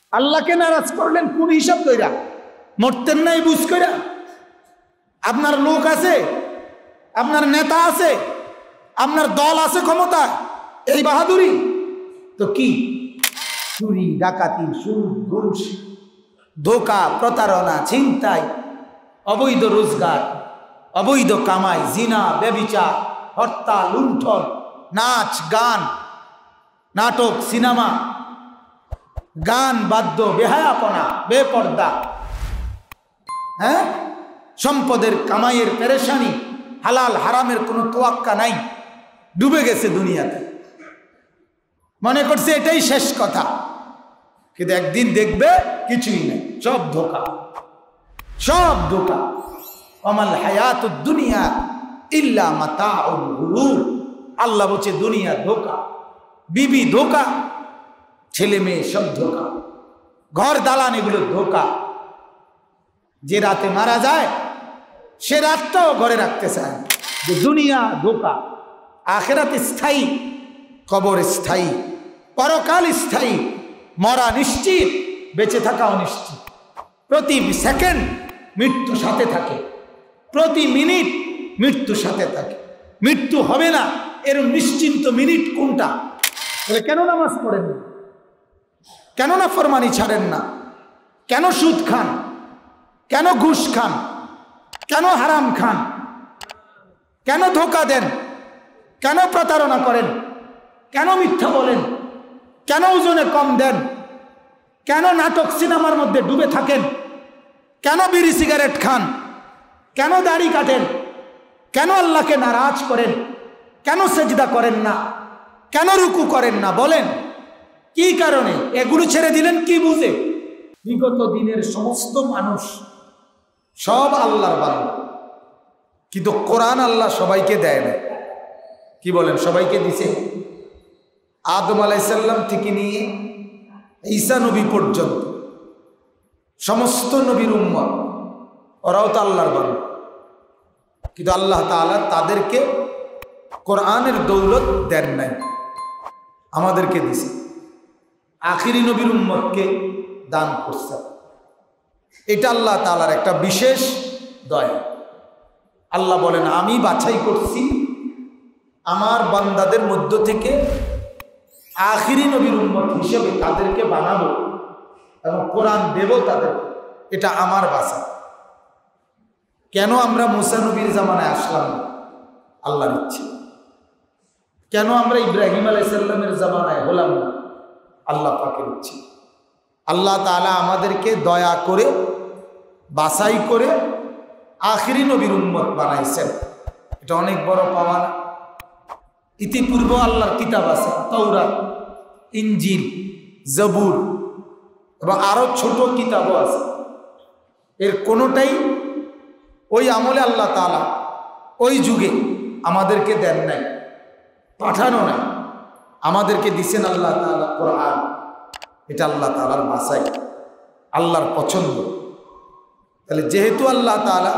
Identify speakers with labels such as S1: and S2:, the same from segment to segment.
S1: আল্লাহকে নারাজ করলেন কোন হিসাব কইরা? মরতেন নাই বুঝ কইরা? আপনার লোক আছে, আপনার নেতা আছে, আপনার দল আছে ক্ষমতা, এই বাহাদুরি তো কি? চুরি, ডাকাতি, সুদ, ঘুষ, ধোঁকা, প্রতারণা, ছিনতাই, অবৈধ রোজগার, অবৈধ কামাই, জিনা, ব্যভিচার, হত্যা, লুণ্ঠন, নাচ, গান, নাটক, সিনেমা, গান, বাদ্য, বেহায়াপনা, বেপর্দা, হ্যাঁ, সম্পদের কামাইয়ের পেরেশানি, হালাল হারামের কোনো তোয়াক্কা নাই, ডুবে গেছে দুনিয়াতে। মনে করছে এটাই শেষ কথা, কিন্তু একদিন দেখবে কিছুই নেই, সব ধোঁকা, সব ধোঁকা। ওয়ামাল হায়াতুদ দুনিয়া ইল্লা মাতাউল গুরুর। আল্লাহ বলছে দুনিয়া ধোঁকা, বিবি ধোঁকা, ছেলে মেয়ে সব ধোঁকা, ঘর দালান এগুলো ধোঁকা। যে রাতে মারা যায় সে রাতটাও ঘরে রাখতে চায়, যে দুনিয়া ধোঁকা। আখিরাত স্থায়ী, কবর স্থায়ী, পরকাল স্থায়ী, মরা নিশ্চিত, বেঁচে থাকা অনিশ্চিত। প্রতি সেকেন্ড মৃত্যু সাথে থাকে, প্রতি মিনিট মৃত্যু সাথে থাকে। মৃত্যু হবে না এরকম নিশ্চিন্ত মিনিট কোনটা? কেন নামাজ পড়েন না? কেন না ফরমানি ছাড়েন না? কেন সুদ খান? কেন ঘুষ খান? কেন হারাম খান? কেন ধোঁকা দেন? কেন প্রতারণা করেন? কেন মিথ্যা বলেন? কেন ওজনে কম দেন? কেন নাটক সিনেমার মধ্যে ডুবে থাকেন? কেন বিড়ি সিগারেট খান? কেন দাড়ি কাটেন? কেন আল্লাহকে নারাজ করেন? কেন সেজদা করেন না? কেন রুকু করেন না? বলেন কি কারণে? এগুলো ছেড়ে দিলেন কি বুঝে? বিগত দিনের সমস্ত মানুষ সব আল্লাহর বান্দা, কিন্তু কোরআন আল্লাহ সবাইকে দেয় না। কি বলেন? সবাইকে দিছে। আদম আলাইহিস সালাম থেকে নিয়ে ঈসা নবী পর্যন্ত সমস্ত নবীর উম্মত, ওরাও তো আল্লাহর বান্দা, কিন্তু আল্লাহ তাআলা তাদেরকে কোরআনের দৌলত দেন নাই, আমাদেরকে দিছে। আখিরি নবীর উম্মতকে দান করছে। এটা আল্লাহ তাআলার একটা বিশেষ দয়া। আল্লাহ বলেন আমি বাছাই করছি আমার বান্দাদের মধ্য থেকে আখিরি নবীর উম্মত হিসেবে তাদেরকে বানাবো এবং কোরআন দেব তাদেরকে। এটা আমার বাছা। কেন আমরা মুসা নবীর জামানায় আসলাম না? আল্লাহর ইচ্ছে। কেন আমরা ইব্রাহিম আলাইহিস সালামের জামানায় হলাম না? আল্লাহ পাকের ইচ্ছে। আল্লাহ তাআলা আমাদেরকে দয়া করে বাছাই করে আখিরি নবীর উম্মত বানাইছেন। এটা অনেক বড় পাওয়া না? ইতিপূর্বে আল্লাহর কিতাব আছে, তাওরাত, ইনজিল, জবুর এবং আরো ছোট কিতাবও আছে। এর কোনোটাই ওই আমলে আল্লাহ তাআলা ওই যুগে আমাদেরকে দেন নাই, পাঠানো নাই, আমাদেরকে দিছেন আল্লাহ তাআলা কোরআন। এটা আল্লাহ তাআলার বাছাই, আল্লাহর পছন্দ। তাহলে যেহেতু আল্লাহ তাআলা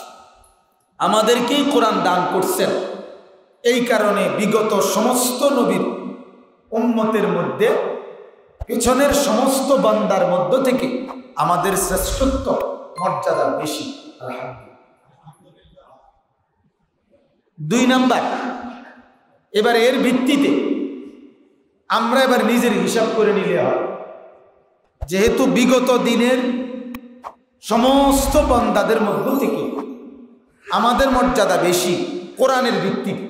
S1: আমাদেরকেই কোরআন দান করছেন, এই কারণে বিগত সমস্ত নবীর উম্মতের মধ্যে পিছনের সমস্ত বান্দার মধ্য থেকে আমাদের শ্রেষ্ঠত্ব মর্যাদা বেশি, আলহামদুলিল্লাহ। 2 নাম্বার, এবার এর ভিত্তিতে আমরা এবার নিজের হিসাব করে নিলে হয়। যেহেতু বিগত দিনের সমস্ত বান্দাদের মধ্য থেকে আমাদের মর্যাদা বেশি কোরআনের ভিত্তিতে,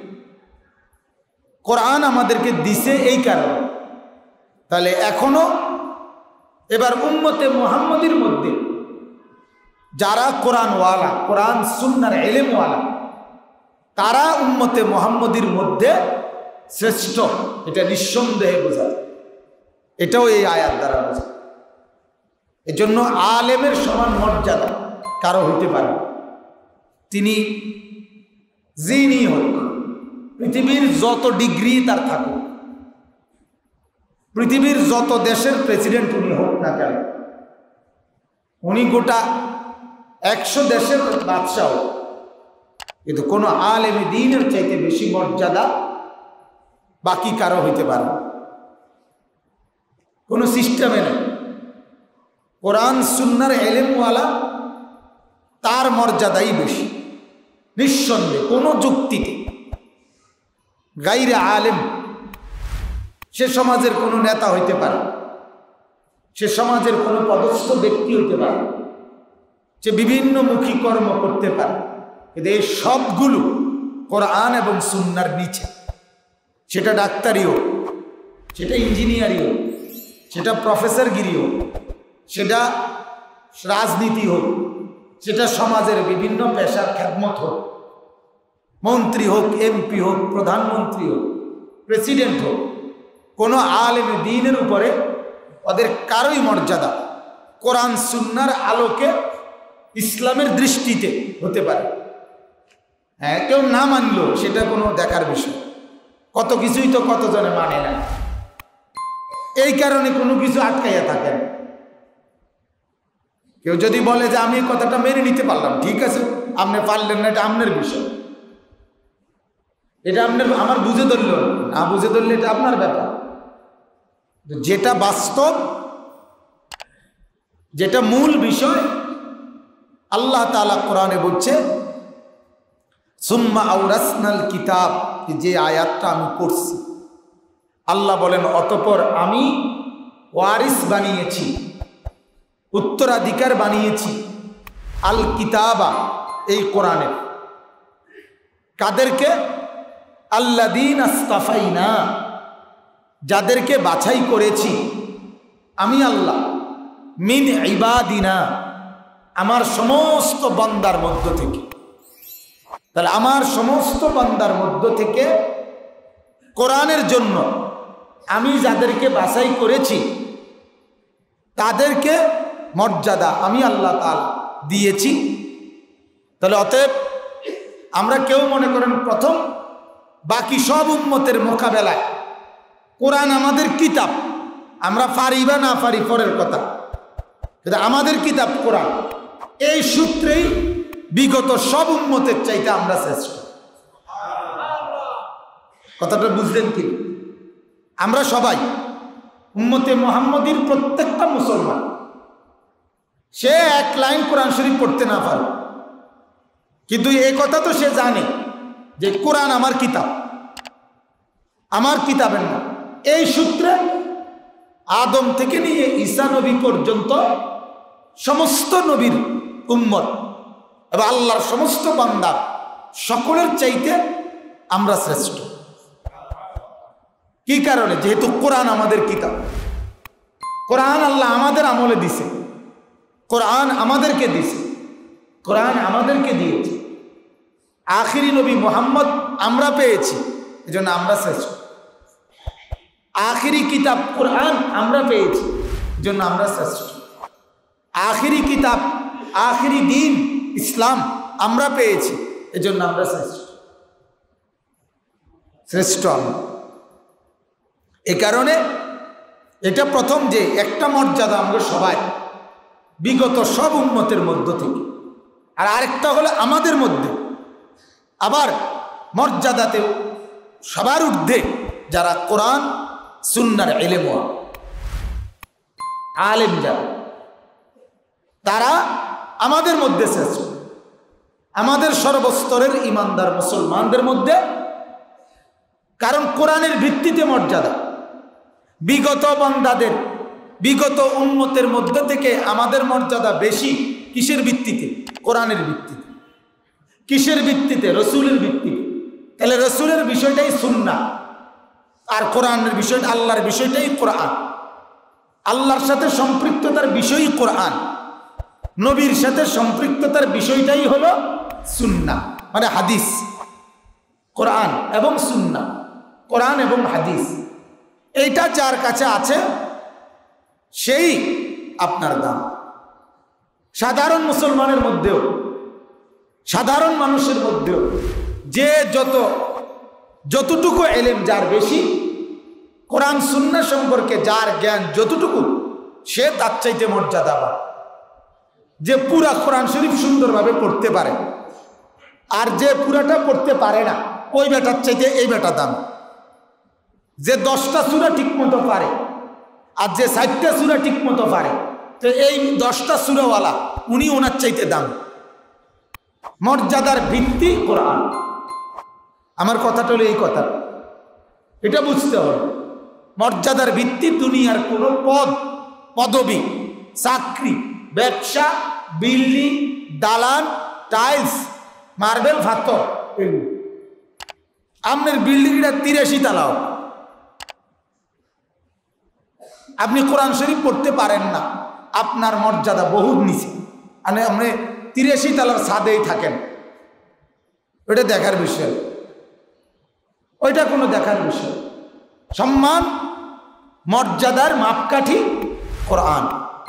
S1: কোরআন আমাদেরকে দিছে এই কারণে, তাহলে এখনো এবার উম্মতে মুহাম্মদীর মধ্যে যারা কোরআনওয়ালা, কোরআন সুন্নাহর ইলমওয়ালা, তারা উম্মতে মুহাম্মদীর মধ্যে শ্রেষ্ঠ। এটা নিঃসন্দেহে বোঝা যায়। এটাও এই আয়াত দ্বারা বোঝা। এজন্য আলেমের সমান মর্যাদা কারো হইতে পারে। তিনি যিনি হোক, পৃথিবীর যত ডিগ্রি তার থাকুক, পৃথিবীর যত দেশের প্রেসিডেন্ট উনি হোক না কেন, উনি গোটা 100 দেশের বাদশাহ, কিন্তু কোনো আলেমে দ্বীনের চাইতে বেশি মর্যাদা বাকি কারো হইতে পারে, কোনো সিস্টেমে নেই। কোরআন সুন্নাহর ইলমওয়ালা তার মর্যাদাই বেশি, নিঃসন্দেহে, কোনো যুক্তিতে। গায়রে আলেম সে সমাজের কোনো নেতা হইতে পারে, সে সমাজের কোনো পদস্থ ব্যক্তি হইতে পারে, সে বিভিন্ন মুখী কর্ম করতে পারে, কিন্তু এই সবগুলো কোরআন এবং সুন্নাহর নিচে। সেটা ডাক্তারি হোক, সেটা ইঞ্জিনিয়ারিং হোক, সেটা প্রফেসরগিরি হোক, সেটা রাজনীতি হোক, সেটা সমাজের বিভিন্ন পেশার খেদমত হোক, মন্ত্রী হোক, এমপি হোক, প্রধানমন্ত্রী হোক, প্রেসিডেন্ট হোক, কোনো আলেমে দ্বীনের উপরে ওদের কারোই মর্যাদা কোরআন সুন্নাহর আলোকে ইসলামের দৃষ্টিতে হতে পারে। হ্যাঁ, কেউ না মানলো সেটা কোনো দেখার বিষয়, কত কিছুই তো কতজনে মানে না, এই কারণে কোনো কিছু আটকাইয়া থাকেন। কেউ যদি বলে যে আমি এই কথাটা মেনে নিতে পারলাম, ঠিক আছে, আপনি পারলেন না, এটা আপনার বিষয়, এটা আপনার, আমার বুঝে ধরল না, বুঝে ধরলে এটা আপনার ব্যাপার। যেটা বাস্তব, যেটা মূল বিষয়, আল্লাহ তাআলা কোরআনে বলছে সুম্মা আওরাসনাল কিতাব, যে আয়াতটা আমি পড়ছি, আল্লাহ বলেন অতঃপর আমি ওয়ারিস বানিয়েছি, উত্তরাধিকার বানিয়েছি, আল কিতাবা, এই কোরআনের। কাদেরকে? আল্লাযীনা ইসতাফাইনা, যাদেরকে বাছাই করেছি আমি আল্লাহ, মিন ইবাদিনা, আমার সমস্ত বান্দার মধ্য থেকে। তাহলে আমার সমস্ত বান্দার মধ্য থেকে কোরআনের জন্য আমি যাদেরকে বাছাই করেছি তাদেরকে মর্যাদা আমি আল্লাহ তাআলা দিয়েছি। তাহলে অতএব আমরা কেউ মনে করেন প্রথম বাকি সব উম্মতের মোকাবেলায় কোরআন আমাদের কিতাব, আমরা পারি বা না পারি পরের কথা, কিন্তু আমাদের কিতাব কোরআন, এই সূত্রেই বিগত সব উম্মতের চাইতে আমরা শ্রেষ্ঠ। কথাটা বুঝলেন কি? আমরা সবাই উম্মতে মুহাম্মদীর প্রত্যেকটা মুসলমান, সে এক লাইন কোরআন শরীফ পড়তে না পারে, কিন্তু এই কথা তো সে জানে যে কোরআন আমার কিতাব, আমার কিতাবের না। এই সূত্রে আদম থেকে নিয়ে ঈসা নবী পর্যন্ত সমস্ত নবীর উম্মত এবং আল্লাহর সমস্ত বান্দা সকলের চাইতে আমরা শ্রেষ্ঠ। কি কারণে? যেহেতু কোরআন আমাদের কিতাব, কোরআন আল্লাহ আমাদের আমলে দিছে, কোরআন আমাদেরকে দিছে, কোরআন আমাদেরকে দিয়েছে। আখিরি নবী মুহাম্মদ আমরা পেয়েছি, এজন্য আমরা শ্রেষ্ঠ। আখিরি কিতাব কোরআন আমরা পেয়েছি, এজন্য আমরা শ্রেষ্ঠ। আখিরি কিতাব, আখিরি দিন ইসলাম আমরা পেয়েছি, এজন্য আমরা শ্রেষ্ঠ। শ্রেষ্ঠ আমরা। এ কারণে এটা প্রথম যে একটা মর্যাদা আমরা সবাই বিগত সব উম্মতের মধ্য থেকে, আর আরেকটা হলো আমাদের মধ্যে। আবার মর্যাদাতে সবার ঊর্ধ্বে যারা কোরআন সুন্নাহর ইলম আলেম, যারা তারা আমাদের মধ্যে শ্রেষ্ঠ, আমাদের সর্বস্তরের ইমানদার মুসলমানদের মধ্যে। কারণ কোরআনের ভিত্তিতে মর্যাদা। বিগত বান্দাদের, বিগত উম্মতের মধ্যে থেকে আমাদের মর্যাদা বেশি কিসের ভিত্তিতে? কোরআনের ভিত্তিতে। কিসের ভিত্তিতে? রসুলের ভিত্তিতে। তাহলে রসুলের বিষয়টাই সুন্নাহ, আর কোরআনের বিষয়টা, আল্লাহর বিষয়টাই কোরআন। আল্লাহর সাথে সম্পৃক্ততার বিষয়ই কোরআন, নবীর সাথে সম্পৃক্ততার বিষয়টাই হলো সুন্নাহ, মানে হাদিস। কোরআন এবং সুন্নাহ, কোরআন এবং হাদিস, এইটা যার কাছে আছে সেই আপনার দাম। সাধারণ মুসলমানের মধ্যেও, সাধারণ মানুষের মধ্যেও যে যতটুকু এলেম যার বেশি, কোরআন সুন্নাহ সম্পর্কে যার জ্ঞান যতটুকু, সে তার চাইতে মর্যাদাবান। যে পুরা কোরআন শরীফ সুন্দরভাবে পড়তে পারে, আর যে পুরাটা পড়তে পারে না, ওই বেটার চাইতে এই বেটা দাম। যে 10টা সূরা ঠিক মতো পারে আর যে 60টা সূরা ঠিক মতো পারে, তো এই 10টা সূরাওয়ালা উনি ওনার চাইতে দাম। মর্যাদার ভিত্তি কোরআন। আমার কথাটা হলো এই কথা, এটা বুঝতে হবে। মর্যাদার ভিত্তি দুনিয়ার কোনো পদবি, চাকরি, ব্যবসা, বিল্ডিং, দালান, টাইলস, মার্বেল, পাথর, এগুলো। আপনার বিল্ডিংটা 83 তালাও, আপনি কোরআন শরীফ পড়তে পারেন না, আপনার মর্যাদা বহুত নিচে। মানে আপনি 83 তালার ছাদেই থাকেন, ওইটা দেখার বিষয়, ওইটা কোনো দেখার বিষয়। সম্মান মর্যাদার মাপকাঠি কোরআন।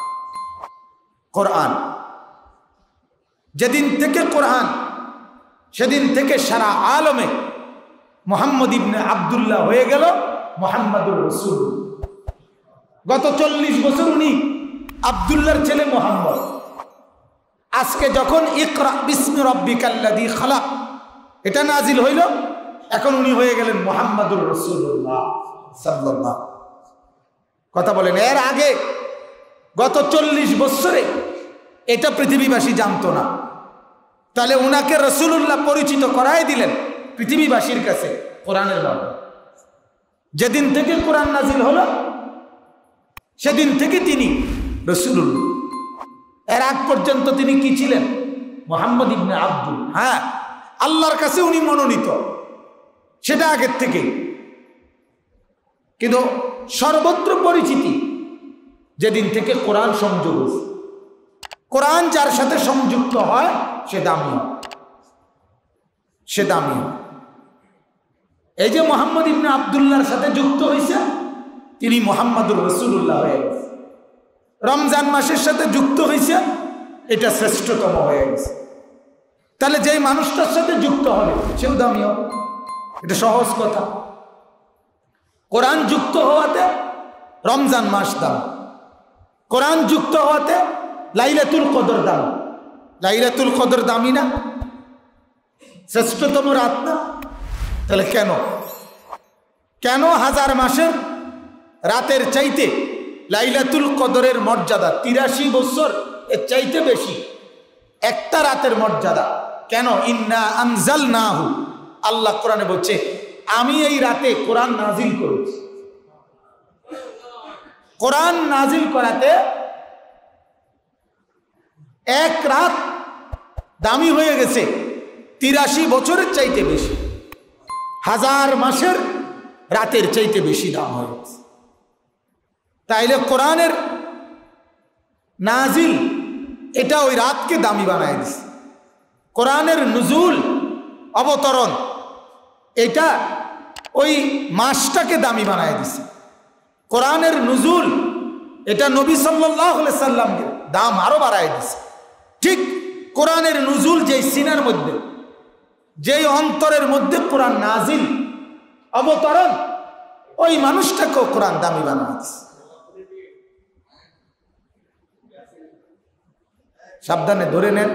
S1: কোরআন যেদিন থেকে কোরআন, সেদিন থেকে সারা আলমে মুহাম্মদ ইবনে আব্দুল্লাহ হয়ে গেল মুহাম্মাদুর রাসূল। গত 40 বছর উনি আব্দুল্লাহর ছেলে মুহাম্মদ। আজকে যখন ইকরা বিসমি রাব্বিকাল্লাযী খালাক এটা নাজিল হইল, এখন উনি হয়ে গেলেন মুহাম্মাদুর রাসূলুল্লাহ সাল্লাল্লাহু। কথা বলেন, এর আগে গত 40 বছরে এটা পৃথিবীবাসী জানতো না। তাহলে উনাকে রাসূলুল্লাহ পরিচিত করায় দিলেন পৃথিবীবাসীর কাছে কোরআনের মাধ্যমে। যেদিন থেকে কোরআন নাজিল হলো সেদিন থেকে তিনি রাসূলুল্লাহ। এর আগ পর্যন্ত তিনি কি ছিলেন? মুহাম্মদ ইবনে আব্দুল। হ্যাঁ, আল্লাহর কাছে উনি মনোনীত, সেটা আগের থেকে। কিন্তু সর্বত্র পরিচিতি যেদিন থেকে কোরআন সংযোগ হয়েছে। কোরআন যার সাথে সংযুক্ত হয় সে দামি হয়, সে দামি হয়। এই যে মুহাম্মদ ইবনে আব্দুল্লাহর সাথে যুক্ত হয়েছে, তিনি মুহাম্মাদুর রাসূলুল্লাহ হয়ে গেছে। রমজান মাসের সাথে যুক্ত হয়েছে, এটা শ্রেষ্ঠতম হয়ে গেছে। তাহলে যেই মানুষটার সাথে যুক্ত হবে সেও দামি হবে, এটা সহজ কথা। কোরআন যুক্ত হওয়াতে রমজান মাস দাম, কোরআন যুক্ত হওয়াতে লাইলাতুল কদর দাম। লাইলাতুল কদর দামি না? শ্রেষ্ঠতম রাত না? তাহলে কেন 1000 মাসের রাতের চাইতে লাইলাতুল কদরের মর্যাদা 83 বছর এর চাইতে বেশি? একটা রাতের মর্যাদা কেন? ইন্না আনজালনাহু, আল্লাহ কোরআনে বলছে আমি এই রাতে কোরআন নাজিল করেছি। কোরআন নাজিল করাতে এক রাত দামি হয়ে গেছে 83 বছরের চাইতে বেশি, 1000 মাসের রাতের চাইতে বেশি দাম হয়ে গেছে। তাইলে কোরআনের নাজিল এটা ওই রাতকে দামি বানায় দিছে। কোরআনের নুজুল, অবতরণ, এটা ওই মাসটাকে দামি বানায় দিছে। কোরআনের নুজুল এটা নবী সাল্লাল্লাহু আলাইহি সাল্লামকে দাম আরো বাড়ায় দিছে। ঠিক কোরআনের নুজুল যেই সিনার মধ্যে, যেই অন্তরের মধ্যে কোরআন নাজিল, অবতরণ, ওই মানুষটাকেও কোরআন দামি বানায় দিছে। সাবধানে ধরে নেন।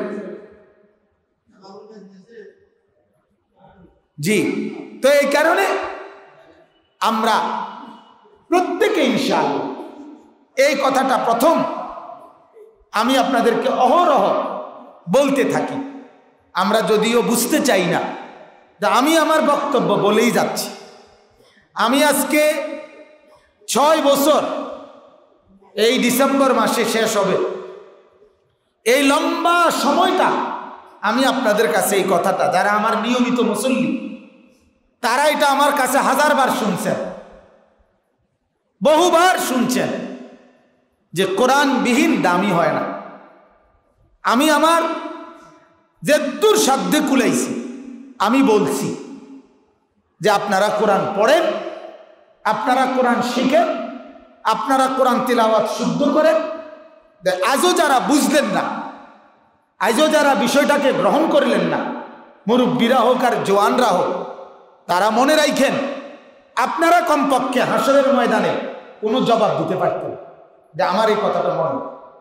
S1: জি, তো এই কারণে আমরা প্রত্যেকে ইনশাআল্লাহ এই কথাটা প্রথম আমি আপনাদেরকে অহরহ বলতে থাকি। আমরা যদিও বুঝতে চাই না, আমি আমার বক্তব্য বলেই যাচ্ছি। আমি আজকে 6 বছর, এই ডিসেম্বর মাসে শেষ হবে, এই লম্বা সময়টা আমি আপনাদের কাছে এই কথাটা, যারা আমার নিয়মিত মুসল্লি তারা এটা আমার কাছে 1000 বার শুনছেন, বহুবার শুনছেন যে কোরআন বিহীন দামি হয় না। আমি আমার যেদূর সাধ্যে কুলাইছি আমি বলছি যে আপনারা কোরআন পড়েন, আপনারা কোরআন শিখেন, আপনারা কোরআন তিলাওয়াত শুদ্ধ করেন। আজও যারা বুঝলেন না, আজও যারা বিষয়টাকে গ্রহণ করলেন না, মুরব্বীরা হোক আর জওয়ানরা হোক, তারা মনে রাখেন আপনারা কমপক্ষে হাসরের ময়দানে কোনো জবাব দিতে পারতেন যে আমার এই কথাটা মনে।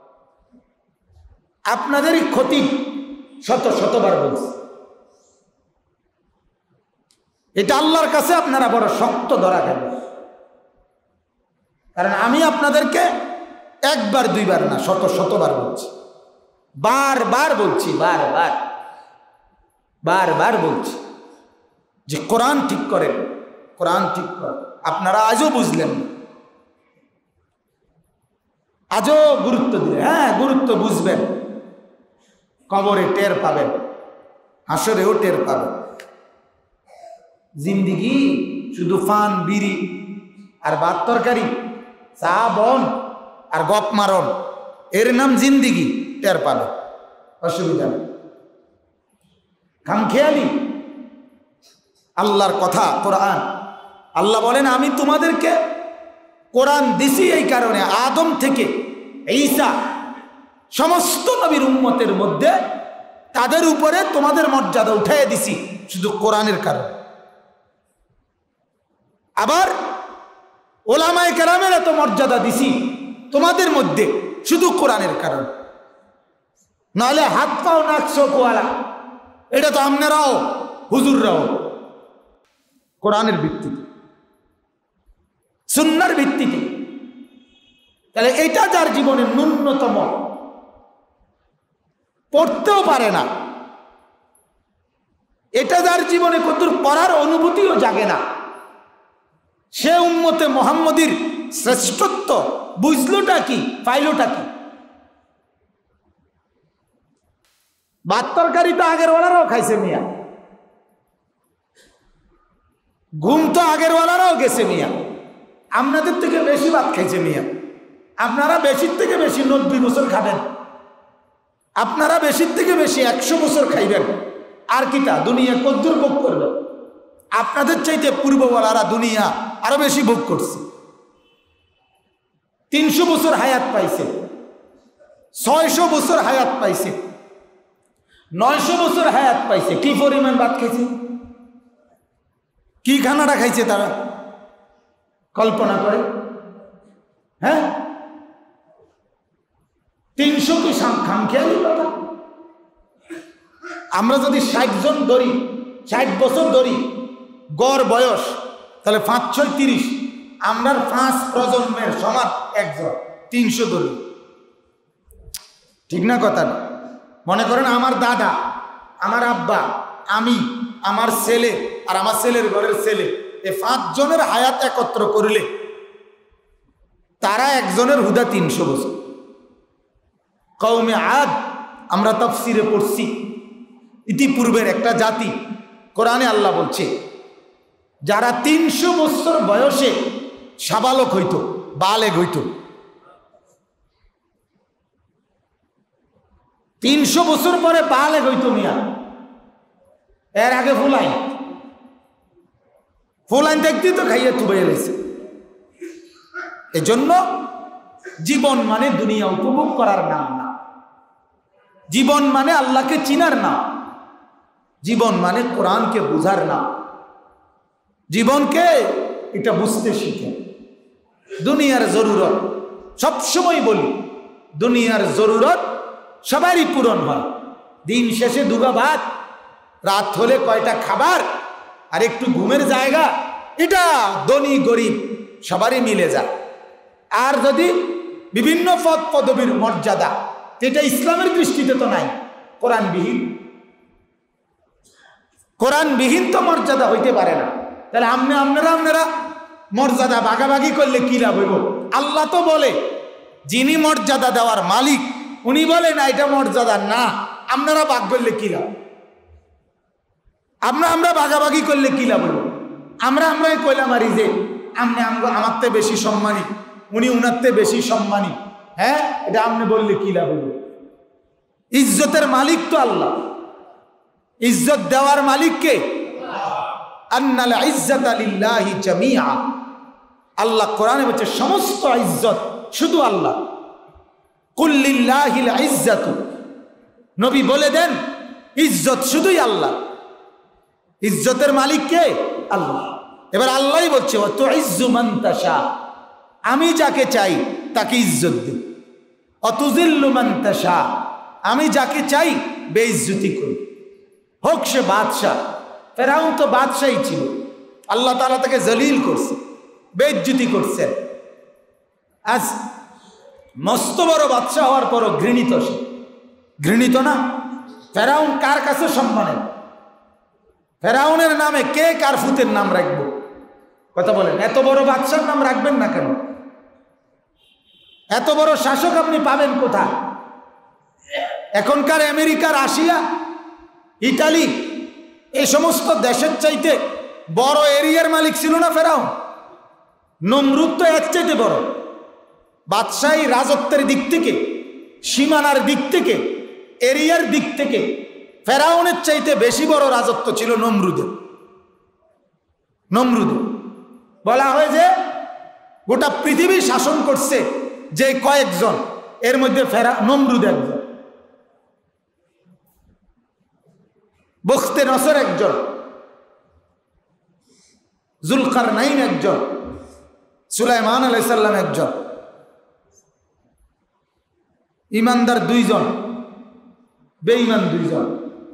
S1: আপনাদেরই ক্ষতি শতবার বলছে, এটা আল্লাহর কাছে আপনারা বড় শক্ত ধরা খাবেন। কারণ আমি আপনাদেরকে একবার দুইবার না, শত শতবার বলছি, বারবার বলছি, বারবার বারবার বলছি যে কোরআন ঠিক করেন, কোরআন ঠিক করেন। আপনারা আজও বুঝলেন না, আজও গুরুত্ব দিলেন। হ্যাঁ, গুরুত্ব বুঝবেন, কবরে টের পাবেন, হাসরেও টের পাবেন। জিন্দিগি শুধু ফান বিড়ি আর ভাত তরকারি, চা বন আর গপ মারন, এর নাম জিন্দিগি, টের পাবে, অসুবিধা নেই। খামখেয়ালি আল্লাহর কথা কোরআন, আল্লাহ বলেন আমি তোমাদেরকে কোরআন দিছি এই কারণে, আদম থেকে ঈসা সমস্ত নবীর উম্মতের মধ্যে তাদের উপরে তোমাদের মর্যাদা উঠাইয়া দিছি শুধু কোরআনের কারণে। আবার ওলামায়ে কেরামের এত মর্যাদা দিছি তোমাদের মধ্যে শুধু কোরআনের কারণে। নাহলে হাত পাও নাক চোখওয়ালা, এটা তো আপনারাও হুজুররাও। কোরআনের ভিত্তিতে, সুন্নাহর ভিত্তিতে। তাহলে এটা যার জীবনে ন্যূনতম পড়তেও পারে না, এটা যার জীবনে কতদূর পড়ার অনুভূতিও জাগে না, সে উম্মতে মুহাম্মদীর শ্রেষ্ঠত্ব বুঝলোটা কি, পাইলোটা কি? ভাত তরকারি তো আগের ওয়ালারাও খাইছে মিয়া, ঘুম তো আগের ওয়ালারাও গেছে মিয়া, আপনাদের থেকে বেশি ভাত খাইছে মিয়া। আপনারা বেশির থেকে বেশি 90 বছর খাবেন, আপনারা বেশির থেকে বেশি 100 বছর খাইবেন। আর কিটা দুনিয়া কদ্দুর ভোগ করবে? আপনাদের চাইতে পূর্বওয়ালারা দুনিয়া আরো বেশি ভোগ করছে। 300 বছর হায়াত পাইছে, 600 বছর হায়াত পাইছে, 900 বছর হায়াত পাইছে। কি পরিমাণ ভাত খাইছে, কি খানাটা খাইছে তারা কল্পনা করে? হ্যাঁ, 300 কি খামখেয়ালি কথা? আমরা যদি 60 জন ধরি, 60 বছর ধরি গড় বয়স, তাহলে 5 6 30, আমরা 5 প্রজন্মের সমান একজন। 300 ধরি, ঠিক না কথা? মনে করেন আমার দাদা, আমার আব্বা, আমি, আমার ছেলে আর আমার ছেলের ঘরের ছেলে, এই 5 জনের হায়াত একত্র করলে তারা একজনের হুদা 300 বছর। কওমে আদ আমরা তাফসিরে পড়ছি, ইতিপূর্বের একটা জাতি। কোরআনে আল্লাহ বলছে যারা 300 বছর বয়সে সাবালক হইত, বালেগ হইত, 300 বছর পরে বালেগ হইত মিয়া। এর আগে ফুলাইন দেখতেই তো খাইয়ে থুবে এলেছে। এজন্য জীবন মানে দুনিয়া উপভোগ করার নাম না, জীবন মানে আল্লাহকে চিনার নাম, জীবন মানে কোরআনকে বুঝার নাম। জীবনকে এটা বুঝতে শিখে। দুনিয়ার জরুরত, সবসময় বলি, দুনিয়ার জরুরত সবারই পূরণ হয়। দিন শেষে দুগা ভাত, রাত হলে কয়টা খাবার আর একটু ঘুমের জায়গা, এটা ধনী গরিব সবারই মিলে যায়। আর যদি বিভিন্ন পদ পদবীর মর্যাদা, এটা ইসলামের দৃষ্টিতে তো নাই, কোরআনবিহীন। কোরআনবিহীন তো মর্যাদা হইতে পারে না। তাহলে আপনারা মর্যাদা ভাগাভাগি করলে কি লাভ হইব? আল্লাহ তো বলে যিনি মর্যাদা দেওয়ার মালিক উনি বলে না এটা মর্যাদা না, আপনারা ভাগ করলে কি লাভ? আমরা ভাগাভাগি করলে কি লাভ হইব? আমরাই কইলাম আরি যে আপনি আমার থেকে বেশি সম্মানী, উনি উনার থেকে বেশি সম্মানী। হ্যাঁ, এটা আপনি বললে কি লাভ হইব? ইজ্জতের মালিক তো আল্লাহ, ইজ্জত দেওয়ার মালিক কে? আন্নাল ইজ্জাতা লিল্লাহি জামিআ। আল্লাহ কোরআনে বলছে সমস্ত ইজ্জত শুধু আল্লাহ। কুল লিল্লাহিল ইজ্জাতু, নবী বলে দেন ইজ্জত শুধুই আল্লাহ। ইজ্জতের মালিক কে? আল্লাহ। এবার আল্লাহই বলছে ওয়া তুইজ্জু মান তাশা, আমি যাকে চাই তাকে ইজ্জত দিই। ওয়া তুযিল্লু মান তাশা, আমি যাকে চাই বেইজ্জতি করি। হোক সে বাদশাহ, ফেরাউন তো বাদশাহী ছিল, আল্লাহ তাআলা তাকে জলিল করছে, বেইজ্জতি করছেন। আজ মস্ত বড় বাদশা হওয়ার পরও ঘৃণিত সে। ঘৃণিত না? ফেরাউন কার কাছে সম্মানের? ফেরাউনের নামে কে কার ফুতের নাম রাখবো? কথা বলেন, এত বড় বাদশার নাম রাখবেন না কেন? এত বড় শাসক আপনি পাবেন কোথায়? এখনকার আমেরিকা, রাশিয়া, ইটালি এই সমস্ত দেশের চাইতে বড় এরিয়ার মালিক ছিল না ফেরাউন? নমরুদ তো এর চাইতে বড়। বাদশাহী রাজত্বের দিক থেকে, সীমানার দিক থেকে, এরিয়ার দিক থেকে ফেরাউনের চাইতে বেশি বড় রাজত্ব ছিল নমরুদের। নমরুদের বলা হয় যে গোটা পৃথিবী শাসন করছে যে কয়েকজন, এর মধ্যে নমরুদ একজন, বখতে নসর একজন, জুলকারনাইন একজন, সুলাইমান আলাইহিস সালাম একজন, ইমানদার দুইজন, বেঈমান দুইজন,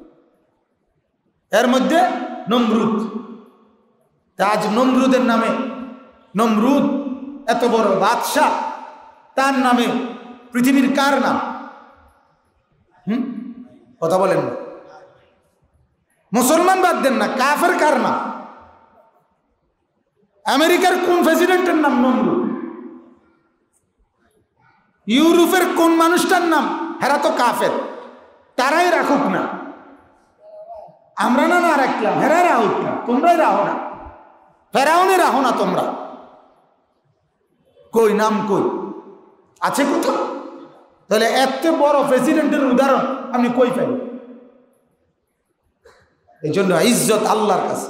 S1: এর মধ্যে নমরুদ। আজ নমরুদের নামে, নমরুদ এত বড় বাদশাহ, তার নামে পৃথিবীর কার নাম? কথা বলেন না। মুসলমান বাদ দেন না, কাফের কার নাম? আমেরিকার কোন প্রেসিডেন্টের নাম নমরুদ? ইউরোপের কোন মানুষটার নাম? হেরা তো কাফের, তারাই রাখুক না, আমরা না না রাখলাম, হেরাই রাহুক না, তোমরাই রাহো না, ফেরাউনে রাহো না তোমরা। কই নাম কই আছে কোথাও? তাহলে এত বড় প্রেসিডেন্টের উদাহরণ আপনি কই পাবেন? এই জন্য ইজ্জত আল্লাহর কাছে,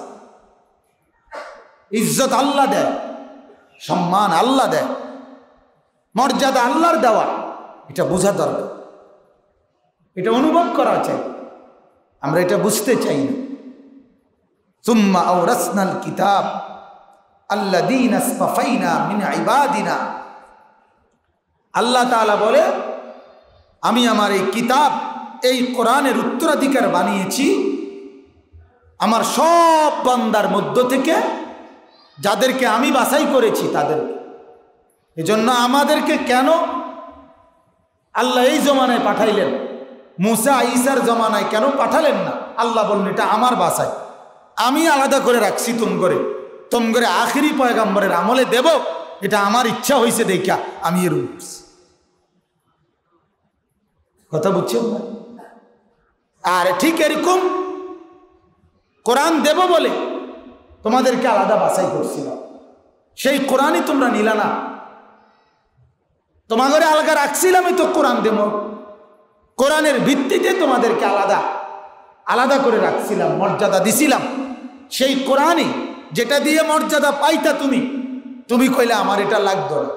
S1: ইজ্জত আল্লাহ দেয়, সম্মান আল্লাহ দেয়, মর্যাদা আল্লাহর দেওয়া, এটা বোঝা দরকার, এটা অনুভব করা চাই। আমরা এটা বুঝতে চাই না। সুম্মা আওরাসনাল কিতাব আল্লাযীনা ইসতাফাইনা মিন ইবাদিনা। আল্লাহ তাআলা বলে, আমি আমার এই কিতাব, এই কোরআনের উত্তরাধিকার বানিয়েছি আমার সব বান্দার মধ্য থেকে, যাদেরকে আমি বাছাই করেছি তাদেরকে। এজন্য আমাদেরকে কেন আল্লাহ এই জমানায় পাঠাইলেন? মুসা ঈসার জমানায় কেন পাঠালেন না? আল্লাহ বললেন এটা আমার বাছাই, আমি আলাদা করে রাখছি তুম করে আখিরি পয়গাম্বরের আমলে দেব, এটা আমার ইচ্ছা হয়েছে দেখা আমি এর কথা বুঝছেন না? আর ঠিক এরকম কোরআন দেব বলে তোমাদেরকে আলাদা বাছাই করছিলাম, সেই কোরআনই তোমরা নিলা না। তোমাদের আলাদা রাখছিলামই তো কোরআন দেব, কোরআনের ভিত্তিতে তোমাদেরকে আলাদা আলাদা করে রাখছিলাম, মর্যাদা দিছিলাম। সেই কোরআনই যেটা দিয়ে মর্যাদা পাইতা তুমি কইলে আমার এটা লাগতো না,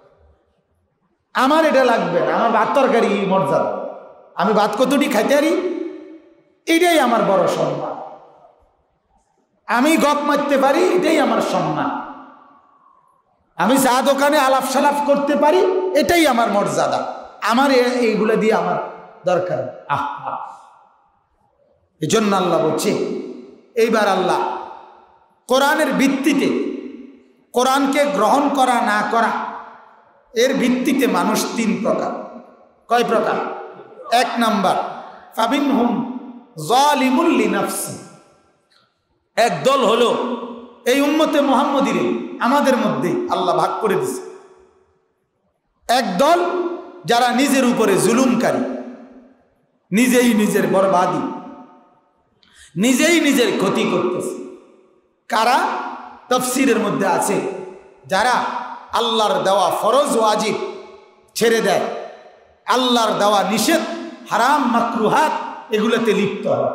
S1: আমার এটা লাগবে না, আমার ভাত তরকারি মর্যাদা, আমি ভাত কতটি খাইতে পারি, এটাই আমার বড় সম্মান, আমি গপ মারতে পারি, এটাই আমার সম্মান, আমি চা দোকানে আলাপ সালাপ করতে পারি, এটাই আমার মর্যাদা, আমার এইগুলো দিয়ে আমার দরকার। এই জন্য আল্লাহ বলছে, এইবার আল্লাহ কোরআনের ভিত্তিতে, কোরআনকে গ্রহণ করা না করা এর ভিত্তিতে মানুষ তিন প্রকার। কয় প্রকার? এক নাম্বার, ফামিনহুম যালিমুল লিনাফসি। এক দল হলো এই উম্মতে মুহাম্মদীরে, আমাদের মধ্যে আল্লাহ ভাগ করে দিছে। এক দল যারা নিজের উপরে জুলুমকারী, নিজেই নিজের বরবাদি, নিজেই নিজের ক্ষতি করতেছে। কারা? তাফসীরের মধ্যে আছে যারা আল্লাহর দেওয়া ফরজ ওয়াজিব ছেড়ে দেয়, আল্লাহর দেওয়া নিষেধ হারাম মাকরুহাত এগুলোতে লিপ্ত হয়।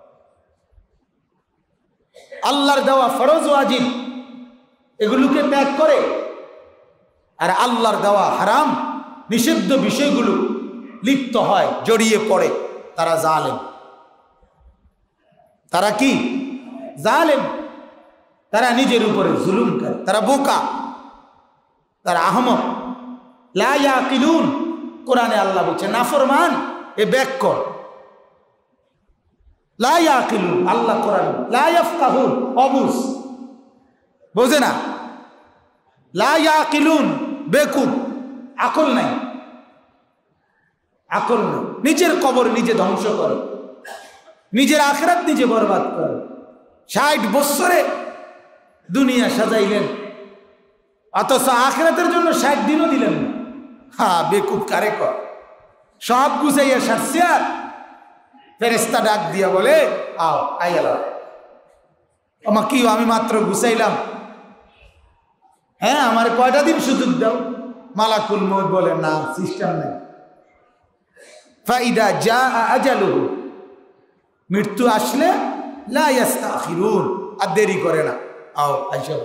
S1: আল্লাহর দেওয়া ফরজ ওয়াজিব এগুলোকে ত্যাগ করে, আর আল্লাহর দেওয়া হারাম নিষিদ্ধ বিষয়গুলো লিপ্ত হয়, জড়িয়ে পড়ে, তারা জালেম। তারা কি? জালেম। তারা নিজের উপরে জুলুম করে, তারা বোকা, তারা আহমক। লা ইয়াকিলুন, কোরআনে আল্লাহ বলছে নাফরমান, এ ব্যাক কর। লা ইয়াকিলুন, আল্লাহ কোরআন, লা ইয়াফকাহুন, অবুঝ, বোঝে না। লা ইয়াকিলুন, বেকুব, আকল নাই। আকল না, নিজের কবর নিজে ধ্বংস করে, নিজের আখিরাত নিজে বরবাদ করে। 60 বছরে দুনিয়া সাজাইলেন, অথচ আখিরাতের জন্য 60 দিনও দিলেন না। হ্যাঁ, বেকুব কারে কর, সব গুছাইয়া সারছে। আর ফেরেশতা ডাক দিয়া বলে, আও আইয়ালা আমা কি, আমি মাত্র গুছাইলাম, হ্যাঁ আমার কয়টা দিন সুযোগ দাও। মালাকুল মউত বলে, না, সিস্টেম নেই। ফাইদা জা আজালুহু, মৃত্যু আসলে লা ইস্তাখিরুন, আর দেরি করে না, আও আইসা।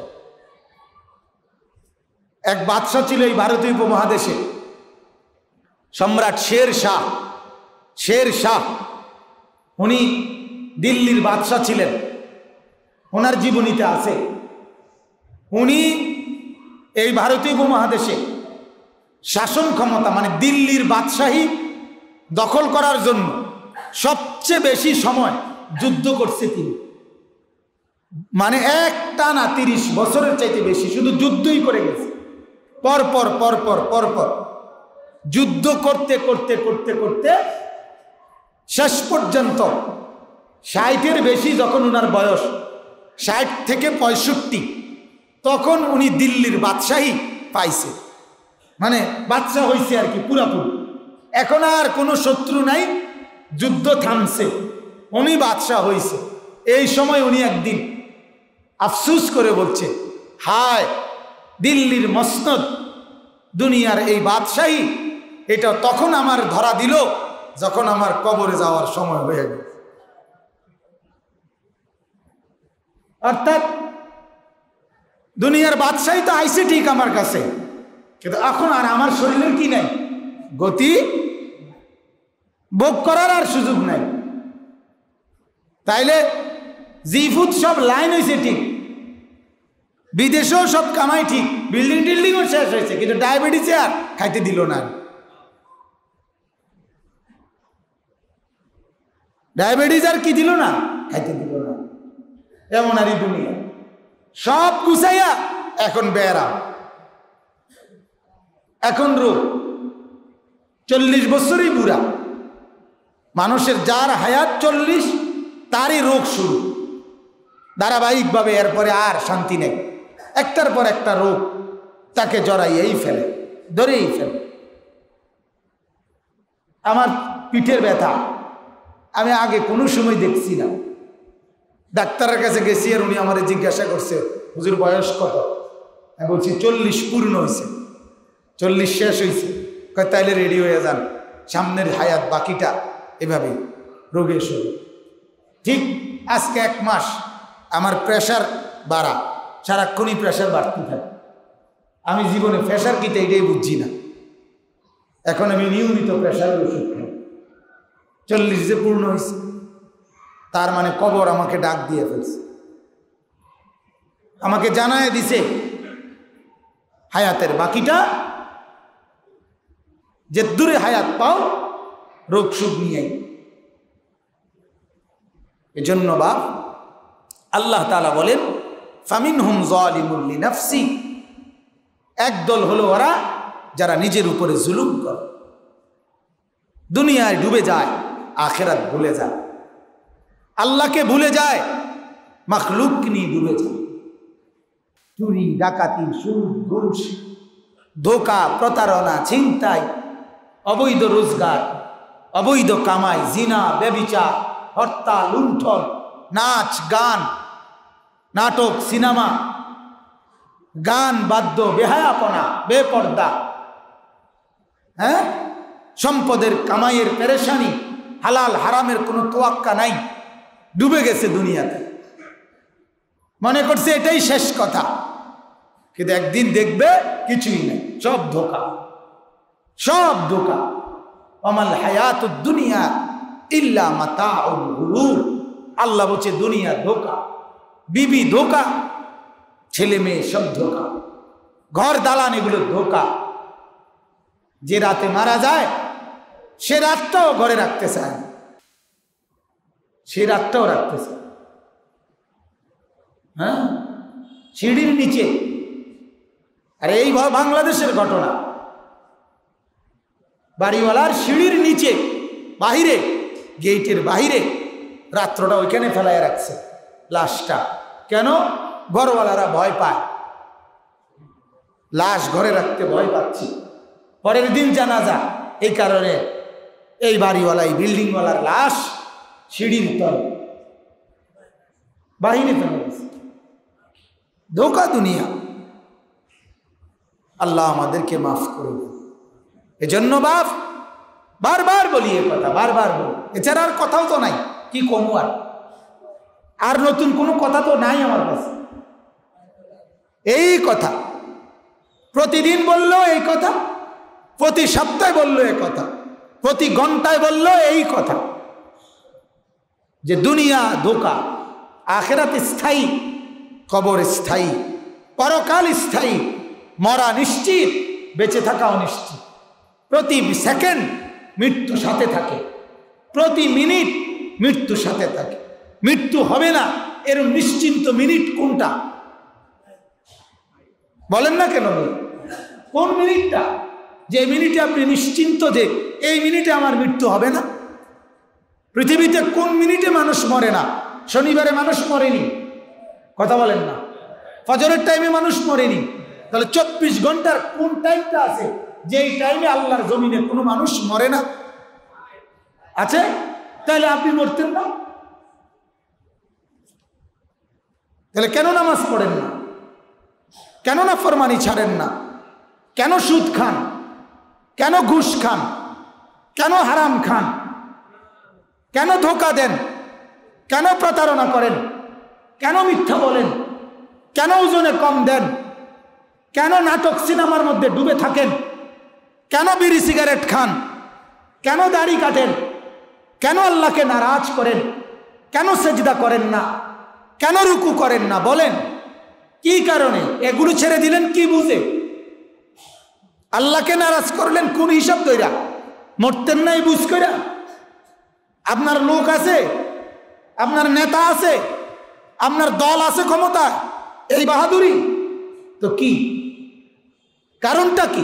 S1: এক বাদশা ছিল এই ভারতীয় উপমহাদেশে, সম্রাট শের শাহ। শের শাহ উনি দিল্লির বাদশা ছিলেন, ওনার জীবনীতে আছে। উনি এই ভারতীয় উপমহাদেশে শাসন ক্ষমতা, মানে দিল্লির বাদশাহী দখল করার জন্য সবচেয়ে বেশি সময় যুদ্ধ করছে তিনি। মানে একটানা 30 বছরের চাইতে বেশি শুধু যুদ্ধই করে গেছে, পরপর পরপর পরপর যুদ্ধ করতে করতে করতে করতে শেষ পর্যন্ত 60-এর বেশি যখন ওনার বয়স, 60 থেকে 65, তখন উনি দিল্লির বাদশাহী পাইছে, মানে বাদশা হয়েছে আর কি পুরাপুরি। এখন আর কোনো শত্রু নাই, যুদ্ধ থামছে, উনি বাদশাহ হয়েছে। এই সময় উনি একদিন আফসুস করে বলছে, হায় দিল্লির মসনদ, দুনিয়ার এই বাদশাহী, এটা তখন আমার ধরা দিল যখন আমার কবরে যাওয়ার সময় হয়ে গেল। অর্থাৎ দুনিয়ার বাদশাহী তো আইসে ঠিক আমার কাছে, কিন্তু এখন আর আমার শরীরের কি নাই, গতি ভোগ করার আর সুযোগ নাই। তাইলে জিফুত সব লাইন হয়েছে ঠিক, বিদেশেও সব কামাই ঠিক, বিল্ডিং টিল্ডিংও শেষ হয়েছে, কিন্তু ডায়াবেটিসে আর খাইতে দিল না। ডায়াবেটিস আর কি দিল না, খাইতে দিল না। এমন আর এই দুনিয়া সব গুছাইয়া এখন বেড়া, এখন রোগ। 40 বছরই বুড়া মানুষের, যার হায়াত 40 তারই রোগ শুরু ধারাবাহিকভাবে। এরপরে আর শান্তি নেই, একটার পর একটা রোগ তাকে জড়াইয়েই ফেলে, ধরেই ফেলে। আমার পিঠের ব্যথা আমি আগে কোনো সময় দেখছি না, ডাক্তারের কাছে গেছি, আর উনি আমার জিজ্ঞাসা করছে, হুজুর বয়স কত? আমি বলছি 40 পূর্ণ হয়েছে, 40 শেষ হয়েছে। তাইলে রেডি হয়ে যান, সামনের হায়াত বাকিটা এভাবেই রোগে শুরু। ঠিক আজকে 1 মাস আমার প্রেশার বাড়া, সারাক্ষণই প্রেশার বাড়তে থাকে। আমি জীবনে প্রেশার কি এটাই বুঝছি না। এখন আমি নিয়মিত প্রেশারের ওষুধ খাই। 40 যে পূর্ণ হয়েছে, তার মানে কবর আমাকে ডাক দিয়ে ফেলছে, আমাকে জানায় দিছে হায়াতের বাকিটা, যে দূরে হায়াত পাও রোগ সুখ নিয়েই। এজন্য বাপ আল্লাহ তাআলা বলেন, ফামিনহুম যালিমুন লিনাফসি, একদল হলো ওরা যারা নিজের উপরে জুলুম করে, দুনিয়ায় ডুবে যায়, আখিরাত ভুলে যায়, আল্লাহকে ভুলে যায়, মাখলুক নিয়ে ডুবে যায়। চুরি, ডাকাতি, সুদ, ঘুষ, ধোঁকা, প্রতারণা, ছিনতাই, অবৈধ রোজগার, অবৈধ কামাই, জিনা, ব্যভিচার, হত্যা, লুণ্ঠন, নাচ গান, নাটক, সিনেমা, গান বাদ্য, বেহায়াপনা, বেপর্দা, হ্যাঁ, সম্পদের কামাইয়ের পেরেশানি, হালাল হারামের কোনো তোয়াক্কা নাই, ডুবে গেছে দুনিয়াতে, মনে করছে এটাই শেষ কথা। কিন্তু একদিন দেখবে কিছুই নেই, সব ধোঁকা, সব ধোঁকা। আমাল হায়াতুদ দুনিয়া ইল্লা মাতাউল গুরুর, আল্লাহ বলছে দুনিয়া ধোঁকা, বিবি ধোঁকা, ছেলে মেয়ে সব ধোঁকা, ঘর দালান এগুলো ধোঁকা। যে রাতে মারা যায় সে রাতটাও ঘরে রাখতে চায়, সে রাতটাও রাখতে চায়, হ্যাঁ, সিঁড়ির নিচে। আর এই বাংলাদেশের ঘটনা, বাড়িওয়ালার সিঁড়ির নিচে বাহিরে, গেটের বাহিরে রাত্রটা ওইখানে ফেলায় রাখছে লাশটা। কেন? ঘরওয়ালারা ভয় পায়, লাশ ঘরে রাখতে ভয় পাচ্ছি, পরের দিন জানাজা। এই কারণে এই বাড়িওয়ালা, এই বিল্ডিংওয়ালার লাশ সিঁড়ির তলে বাহিরে ফেলে গেছে। ধোঁকা দুনিয়া। আল্লাহ আমাদেরকে মাফ করে দেন। এজন্য বারবার বলি এ কথা, বারবার বলি, এছাড়া আর কথাও তো নাই। কি কমু আর নতুন কোনো কথা তো নাই আমার কাছে। এই কথা প্রতিদিন বললো, এই কথা প্রতি সপ্তাহে বললো, এই কথা প্রতি ঘন্টায় বললো, এই কথা যে দুনিয়া ধোঁকা, আখিরাত স্থায়ী, কবর স্থায়ী, পরকাল স্থায়ী, মরা নিশ্চিত, বেঁচে থাকা অনিশ্চিত। প্রতি সেকেন্ড মৃত্যু সাথে থাকে, প্রতি মিনিট মৃত্যু সাথে থাকে। মৃত্যু হবে না এরকম নিশ্চিন্ত মিনিট কোনটা? বলেন না কেন? কোন মিনিটটা? যে মিনিটে আপনি নিশ্চিন্ত যে এই মিনিটে আমার মৃত্যু হবে না। পৃথিবীতে কোন মিনিটে মানুষ মরে না? শনিবারে মানুষ মরেনি, কথা বলেন না। ফজরের টাইমে মানুষ মরেনি। তাহলে 24 ঘন্টার কোন টাইমটা আছে যেই টাইমে আল্লাহর জমিনে কোনো মানুষ মরে না? আছে? তাহলে আপনি মরতেন না? তাহলে কেন নামাজ পড়েন না? কেন নাফরমানি ছাড়েন না? কেন সুদ খান? কেন ঘুষ খান? কেন হারাম খান? কেন ধোঁকা দেন? কেন প্রতারণা করেন? কেন মিথ্যা বলেন? কেন ওজনে কম দেন? কেন নাটক সিনেমার মধ্যে ডুবে থাকেন? কেন বিড়ি সিগারেট খান? কেন দাড়ি কাটেন? কেন আল্লাহকে নারাজ করেন? কেন সেজদা করেন না? কেন রুকু করেন না? বলেন কি কারণে? এগুলো ছেড়ে দিলেন কি বুঝে? আল্লাহকে নারাজ করলেন কোন হিসাব ধইরা? মরতেন নাই বুঝ কইরা? আপনার লোক আছে, আপনার নেতা আছে, আপনার দল আছে ক্ষমতা, এই বাহাদুরি তো কি? কারণটা কি?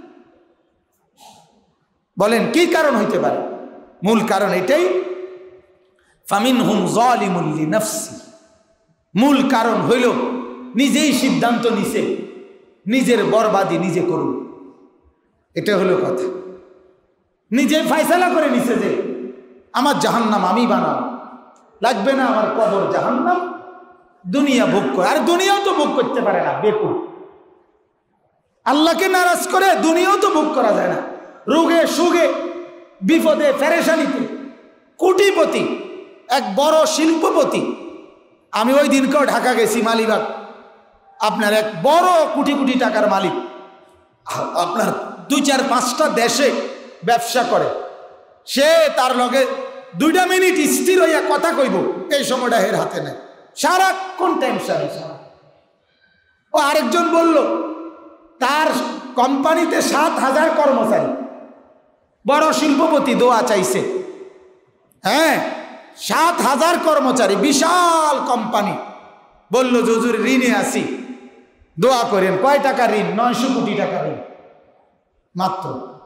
S1: বলেন কি কারণ হইতে পারে? মূল কারণ এটাই, ফামিনহুম যালিমুল লিনাফসি। মূল কারণ হইল নিজেই সিদ্ধান্ত নিছে নিজের বরবাদি নিজে করুন। এটা হলো কথা। নিজে ফয়সালা করে নিছে যে আমার জাহান্নাম আমি বানাব, লাগবে না আমার কবর জাহান্নাম, দুনিয়া ভোগ করে। আর দুনিয়াও তো ভোগ করতে পারে না, বেকুল। আল্লাহকে নারাজ করে দুনিয়াও তো ভোগ করা যায় না। রোগে সুগে বিপদে ফেরেশানিতে কোটিপতি, এক বড় শিল্পপতি। আমি ওই দিনকেও ঢাকা গেছি, মালিবাগ। আপনার এক বড় কোটি কোটি টাকার মালিক, আপনার 2-4-5টা দেশে ব্যবসা করে। সে তার লগে 2 মিনিট স্থির হইয়া কথা কইব এই সময়টা এর হাতে নেই, সারাক্ষণ টেনশন। ও আরেকজন বলল তার কোম্পানিতে 7,000 কর্মচারী, বড় শিল্পপতি, দোয়া চাইছে। হ্যাঁ, 7,000 কর্মচারী, বিশাল কোম্পানি। বলল হুজুর ঋণে আছি, দোয়া করেন। কয় টাকা ঋণ? 900 কোটি টাকা ঋণ মাত্র।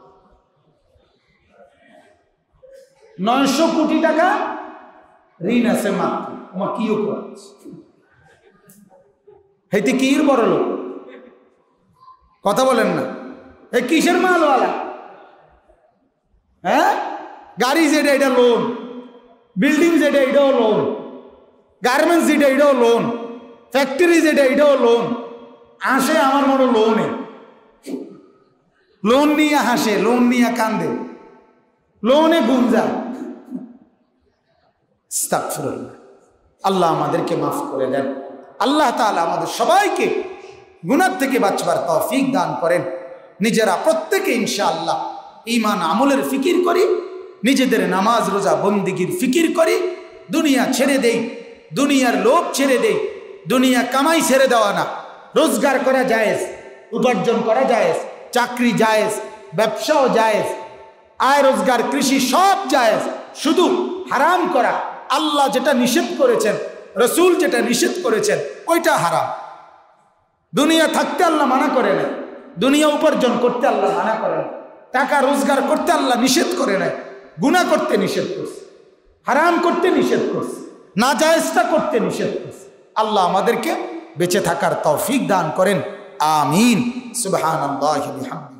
S1: 900 কোটি টাকা ঋণ আছে মাত্র। আমার কিও হইতে কির বড় লোক, কথা বলেন না। এই কিসের মালওয়ালা? হ্যাঁ, গাড়ি যেটা এটা লোন, বিল্ডিং যেটা এটাও লোন, গার্মেন্টস যেটা এটাও লোন, ফ্যাক্টরি যেটা এটাও লোন। আসে আমার মতো লোনে, লোন নিয়ে হাসে, লোন নিয়ে কান্দে, লোনে গুঞ্জা। আস্তাগফিরুল্লাহ। আল্লাহ আমাদেরকে মাফ করে দেন। আল্লাহ তাআলা আমাদের সবাইকে গুনাহ থেকে বাঁচবার তৌফিক দান করেন। নিজেরা প্রত্যেকে ইনশাআল্লাহ ঈমান আমলের ফিকির করি, নিজেদের নামাজ রোজা বন্দিগির ফিকির করি, দুনিয়া ছেড়ে দেই, দুনিয়ার লোভ ছেড়ে দেই। দুনিয়া কামাই ছেড়ে দেওয়া না, রোজগার করা জায়েজ, উপার্জন করা জায়েজ, চাকরি জায়েজ, ব্যবসাও জায়েজ, আয় রোজগার কৃষি সব জায়েজ। শুধু হারাম করা, আল্লাহ যেটা নিষেধ করেছেন, রসুল যেটা নিষেধ করেছেন, ওইটা হারাম। দুনিয়া থাকতে আল্লাহ মানা করে না, দুনিয়া উপার্জন করতে আল্লাহ মানা করে না। টাকা রোজগার করতে আল্লাহ নিষেধ করে নাই, গুনাহ করতে নিষেধ করছে, হারাম করতে নিষেধ করছে, নাজায়েজটা করতে নিষেধ করছে। আল্লাহ আমাদেরকে বেঁচে থাকার তৌফিক দান করেন, আমিন। সুবহানাল্লাহি ওয়া বিহামদিহি।